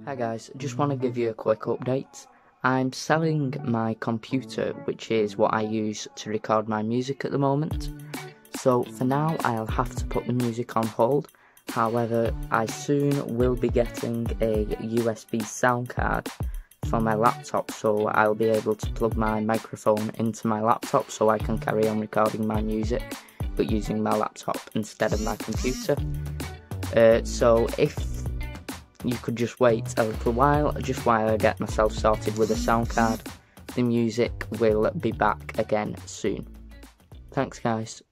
Hi guys, just want to give you a quick update. I'm selling my computer, which is what I use to record my music at the moment. So for now I'll have to put the music on hold. However, I soon will be getting a USB sound card for my laptop, so I'll be able to plug my microphone into my laptop so I can carry on recording my music, but using my laptop instead of my computer. So if you could just wait a little while, just while I get myself sorted with a sound card, the music will be back again soon. Thanks guys.